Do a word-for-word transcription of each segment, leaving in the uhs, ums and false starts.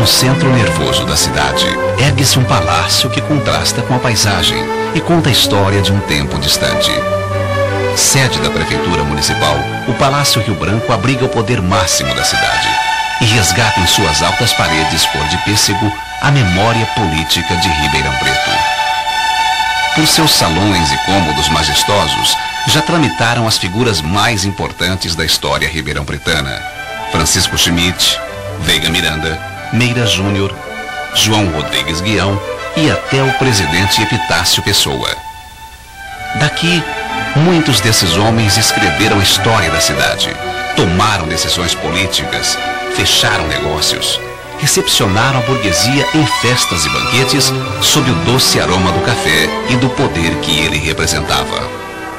centro nervoso da cidade, ergue-se um palácio que contrasta com a paisagem e conta a história de um tempo distante. Sede da Prefeitura Municipal, o Palácio Rio Branco abriga o poder máximo da cidade e resgata em suas altas paredes cor de pêssego a memória política de Ribeirão Preto. Por seus salões e cômodos majestosos, já tramitaram as figuras mais importantes da história ribeirão-pretana: Francisco Schmidt, Veiga Miranda, Meira Júnior, João Rodrigues Guião e até o presidente Epitácio Pessoa. Daqui, muitos desses homens escreveram a história da cidade, tomaram decisões políticas, fecharam negócios, recepcionaram a burguesia em festas e banquetes sob o doce aroma do café e do poder que ele representava.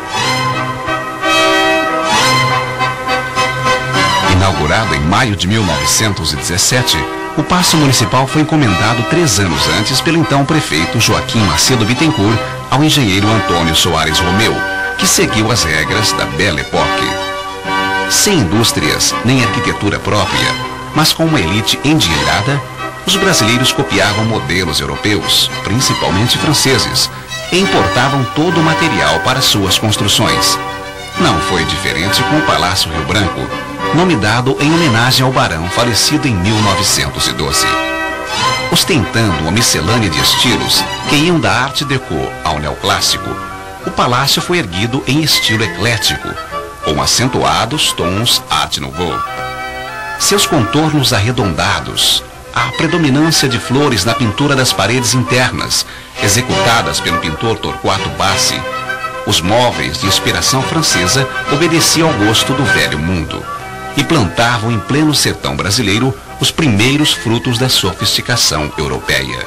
Inaugurado em maio de mil novecentos e dezessete, o Paço Municipal foi encomendado três anos antes pelo então prefeito Joaquim Macedo Bittencourt ao engenheiro Antônio Soares Romeu, que seguiu as regras da Belle Époque. Sem indústrias nem arquitetura própria, mas com uma elite endinheirada, os brasileiros copiavam modelos europeus, principalmente franceses, e importavam todo o material para suas construções. Não foi diferente com o Palácio Rio Branco, nome dado em homenagem ao barão falecido em mil novecentos e doze. Ostentando uma miscelânea de estilos que iam da Art Deco ao neoclássico, o palácio foi erguido em estilo eclético, com acentuados tons Art Nouveau. Seus contornos arredondados, a predominância de flores na pintura das paredes internas, executadas pelo pintor Torquato Bassi, os móveis de inspiração francesa obedeciam ao gosto do velho mundo e plantavam em pleno sertão brasileiro os primeiros frutos da sofisticação europeia.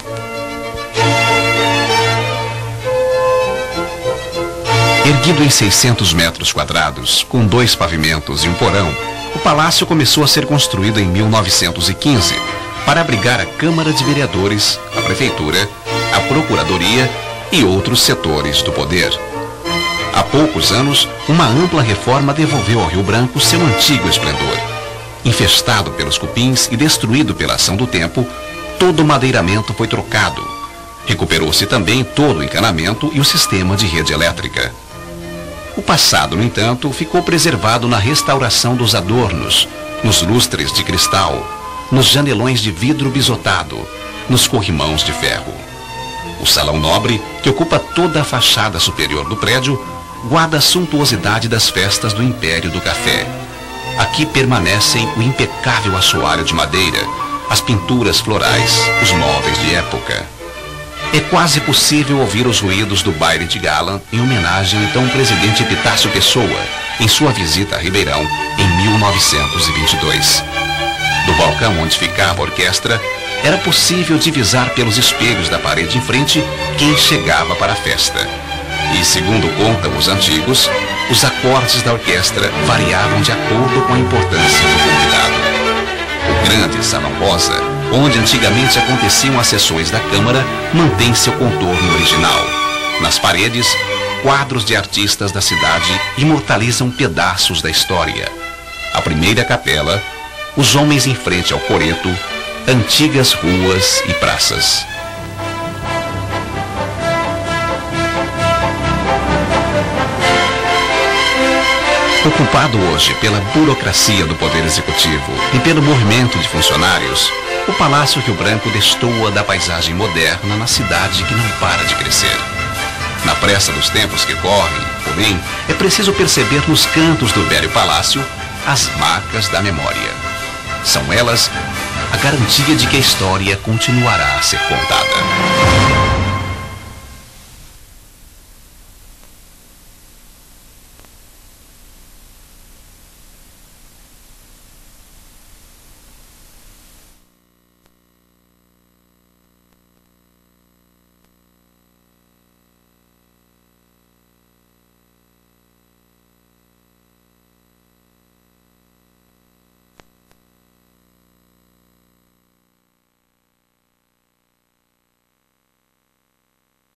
Erguido em seiscentos metros quadrados, com dois pavimentos e um porão, o palácio começou a ser construído em mil novecentos e quinze para abrigar a Câmara de Vereadores, a Prefeitura, a Procuradoria e outros setores do poder. Há poucos anos, uma ampla reforma devolveu ao Rio Branco seu antigo esplendor. Infestado pelos cupins e destruído pela ação do tempo, todo o madeiramento foi trocado. Recuperou-se também todo o encanamento e o sistema de rede elétrica. O passado, no entanto, ficou preservado na restauração dos adornos, nos lustres de cristal, nos janelões de vidro bisotado, nos corrimãos de ferro. O Salão Nobre, que ocupa toda a fachada superior do prédio, guarda a suntuosidade das festas do Império do Café. Aqui permanecem o impecável assoalho de madeira, as pinturas florais, os móveis de época. É quase possível ouvir os ruídos do baile de gala em homenagem ao então presidente Epitácio Pessoa, em sua visita a Ribeirão em mil novecentos e vinte e dois. Do balcão onde ficava a orquestra, era possível divisar pelos espelhos da parede em frente quem chegava para a festa. E, segundo contam os antigos, os acordes da orquestra variavam de acordo com a importância do convidado. O grande Salão Rosa, onde antigamente aconteciam as sessões da Câmara, mantém seu contorno original. Nas paredes, quadros de artistas da cidade imortalizam pedaços da história. A primeira capela, os homens em frente ao coreto, antigas ruas e praças. Ocupado hoje pela burocracia do Poder Executivo e pelo movimento de funcionários, o Palácio Rio Branco destoa da paisagem moderna na cidade que não para de crescer. Na pressa dos tempos que correm, porém, é preciso perceber nos cantos do velho palácio as marcas da memória. São elas a garantia de que a história continuará a ser contada.